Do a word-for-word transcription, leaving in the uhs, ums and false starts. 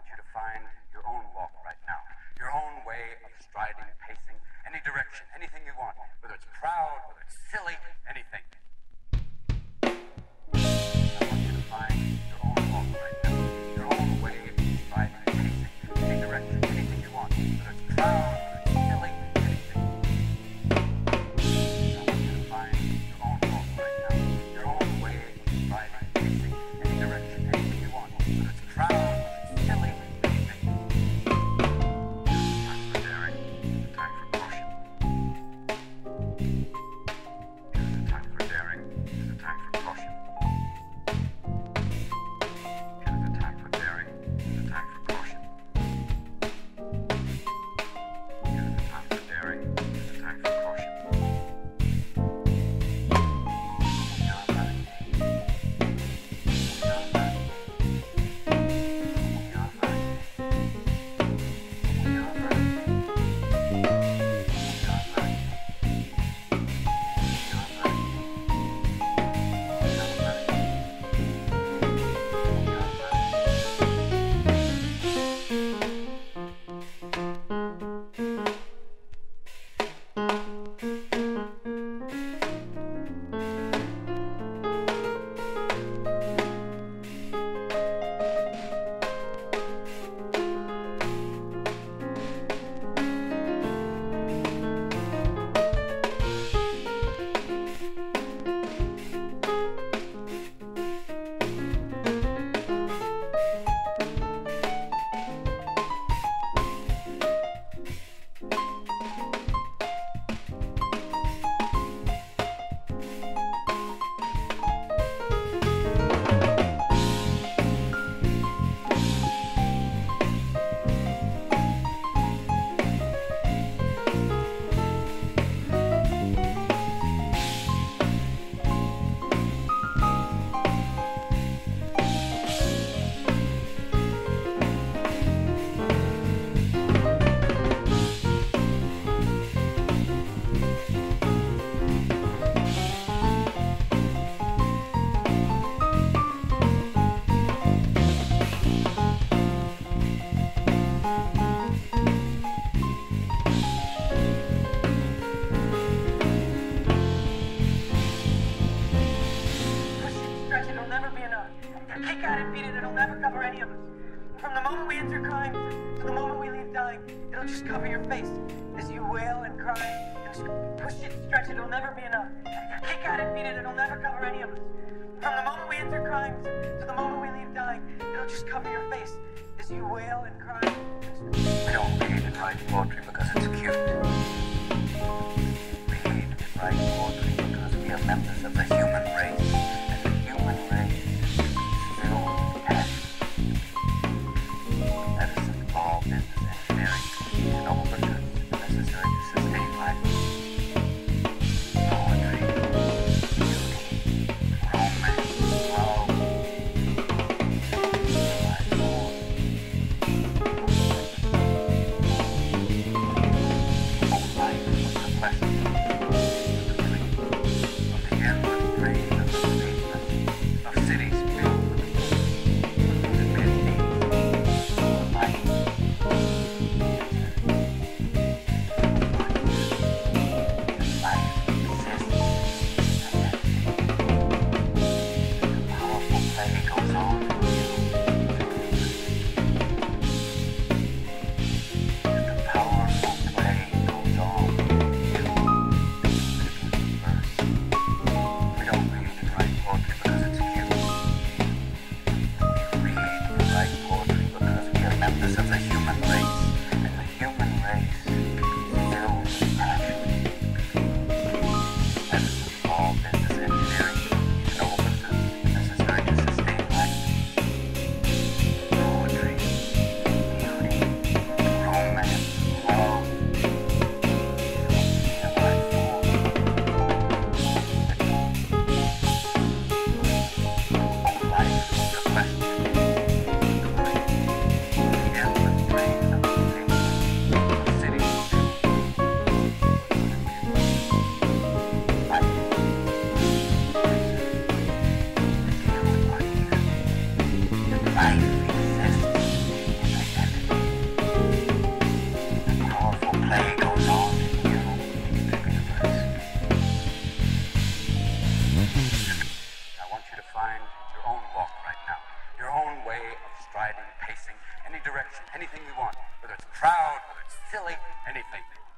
want you to find your own walk right now, your own way of striding, pacing, any direction, anything you want, whether it's proud, whether it's silly, anything. I want you to find your own walk right now, your own way of striding, pacing, any direction, anything you want, whether it's proud, whether it's silly, anything. I want you to find your own walk right now, your own way of striding, pacing, any direction, anything you want, whether it's proud, silly, anything. Time for daring, time for caution. Here's the time for daring, here's the time for caution. Here's the time for daring, here's the time for caution. Here's the time for daring, here's the time for caution. It'll just cover your face as you wail and cry. Just push it, stretch it, it'll never be enough. Kick at it, beat it, it'll never cover any of us. From the moment we enter crime to the moment we leave dying, it'll just cover your face as you wail and cry. We don't read and write poetry because it's cute. We read and write poetry because we are members of the human race, and the human race is filled with passion. Medicine, law, business, engineering, and all pursuits necessary to sustain life. Poetry, beauty, romance, love, life force. Whole life was a question, the dream of the endless train of the spaceless, of cities filled with the mid-days, of light. Life exists in find your own walk right now, your own way of striding, pacing, any direction, anything you want, whether it's proud, whether it's silly, anything.